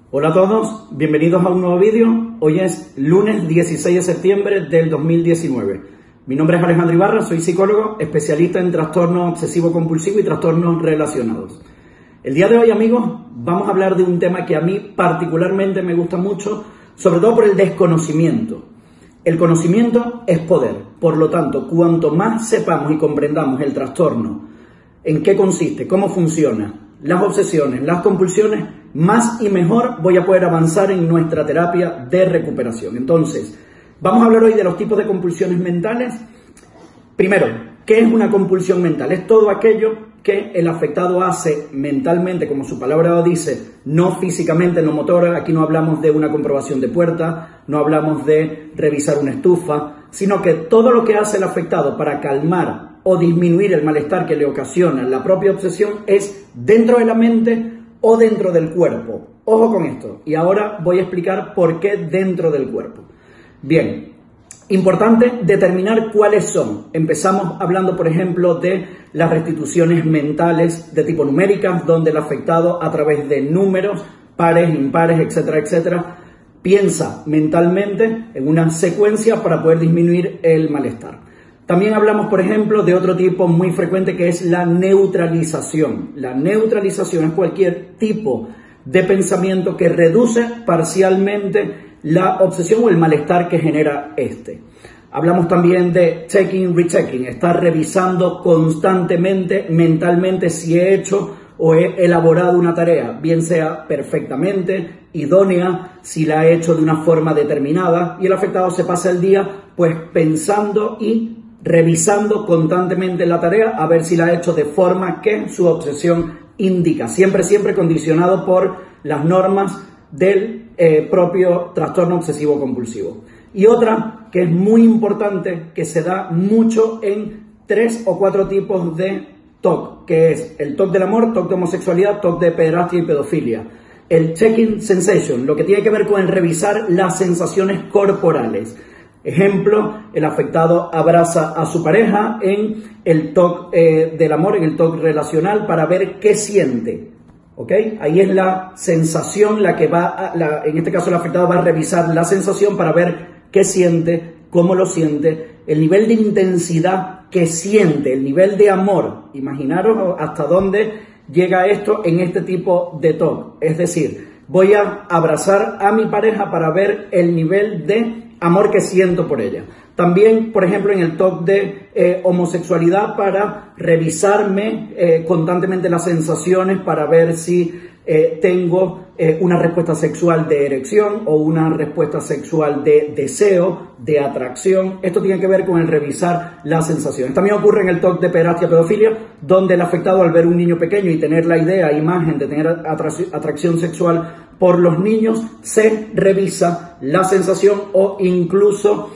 Hola a todos, bienvenidos a un nuevo vídeo. Hoy es lunes 16 de septiembre del 2019. Mi nombre es Alejandro Ibarra, soy psicólogo, especialista en trastorno obsesivo compulsivo y trastornos relacionados. El día de hoy, amigos, vamos a hablar de un tema que a mí particularmente me gusta mucho, sobre todo por el desconocimiento. El conocimiento es poder, por lo tanto, cuanto más sepamos y comprendamos el trastorno, en qué consiste, cómo funciona, las obsesiones, las compulsiones, más y mejor voy a poder avanzar en nuestra terapia de recuperación. Entonces, vamos a hablar hoy de los tipos de compulsiones mentales. Primero, ¿qué es una compulsión mental? Es todo aquello que el afectado hace mentalmente, como su palabra lo dice, no físicamente, no motora. Aquí no hablamos de una comprobación de puerta, no hablamos de revisar una estufa, sino que todo lo que hace el afectado para calmar o disminuir el malestar que le ocasiona la propia obsesión es dentro de la mente o dentro del cuerpo. Ojo con esto, y ahora voy a explicar por qué dentro del cuerpo. Bien, importante determinar cuáles son. Empezamos hablando, por ejemplo, de las restituciones mentales de tipo numéricas, donde el afectado a través de números, pares, impares, etcétera, etcétera, piensa mentalmente en una secuencia para poder disminuir el malestar. También hablamos, por ejemplo, de otro tipo muy frecuente que es la neutralización. La neutralización es cualquier tipo de pensamiento que reduce parcialmente la obsesión o el malestar que genera este. Hablamos también de checking, rechecking, estar revisando constantemente mentalmente si he hecho o he elaborado una tarea, bien sea perfectamente, idónea, si la he hecho de una forma determinada, y el afectado se pasa el día pues pensando y revisando constantemente la tarea a ver si la ha hecho de forma que su obsesión indica, siempre condicionado por las normas del propio trastorno obsesivo compulsivo. Y otra que es muy importante, que se da mucho en 3 o 4 tipos de TOC, que es el TOC del amor, TOC de homosexualidad, TOC de pederastia y pedofilia. El checking sensation, lo que tiene que ver con el revisar las sensaciones corporales. Ejemplo, el afectado abraza a su pareja en el TOC del amor, en el TOC relacional, para ver qué siente. ¿Ok? Ahí es la sensación la que en este caso el afectado va a revisar la sensación para ver qué siente, cómo lo siente, el nivel de intensidad que siente, el nivel de amor. Imaginaros hasta dónde llega esto en este tipo de TOC. Es decir, voy a abrazar a mi pareja para ver el nivel de amor que siento por ella. También, por ejemplo, en el TOC de homosexualidad, para revisarme constantemente las sensaciones para ver si tengo una respuesta sexual de erección o una respuesta sexual de deseo, de atracción. Esto tiene que ver con el revisar las sensaciones. También ocurre en el TOC de pederastia, pedofilia, donde el afectado, al ver un niño pequeño y tener la idea, imagen de tener atracción sexual por los niños, se revisa la sensación o incluso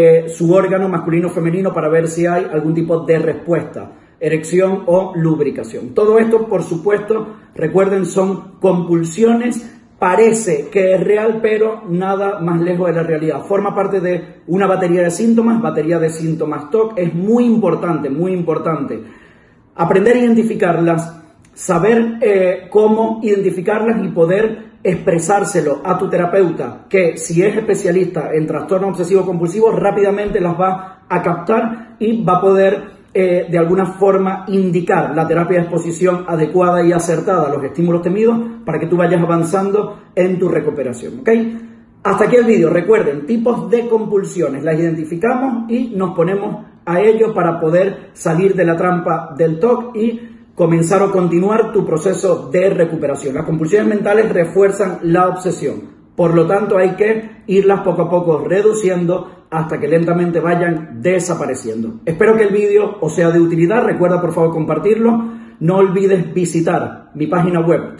su órgano masculino o femenino para ver si hay algún tipo de respuesta, erección o lubricación. Todo esto, por supuesto, recuerden, son compulsiones. Parece que es real, pero nada más lejos de la realidad. Forma parte de una batería de síntomas TOC. Es muy importante aprender a identificarlas, saber cómo identificarlas y poder expresárselo a tu terapeuta, que si es especialista en trastorno obsesivo compulsivo, rápidamente las va a captar y va a poder de alguna forma indicar la terapia de exposición adecuada y acertada a los estímulos temidos para que tú vayas avanzando en tu recuperación. ¿Ok? Hasta aquí el vídeo. Recuerden, tipos de compulsiones, las identificamos y nos ponemos a ello para poder salir de la trampa del TOC y comenzar o continuar tu proceso de recuperación. Las compulsiones mentales refuerzan la obsesión, por lo tanto hay que irlas poco a poco reduciendo hasta que lentamente vayan desapareciendo. Espero que el vídeo os sea de utilidad. Recuerda, por favor, compartirlo. No olvides visitar mi página web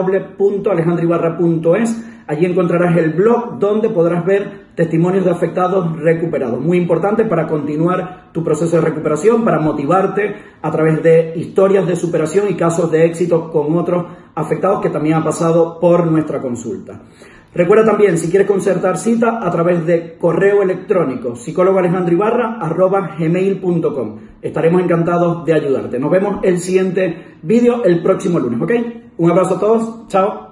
www.alejandroibarra.es. Allí encontrarás el blog donde podrás ver testimonios de afectados recuperados. Muy importante para continuar tu proceso de recuperación, para motivarte a través de historias de superación y casos de éxito con otros afectados que también han pasado por nuestra consulta. Recuerda también, si quieres concertar cita, a través de correo electrónico psicólogoalejandroibarra@gmail.com. Estaremos encantados de ayudarte. Nos vemos el siguiente vídeo el próximo lunes, ¿ok? Un abrazo a todos, chao.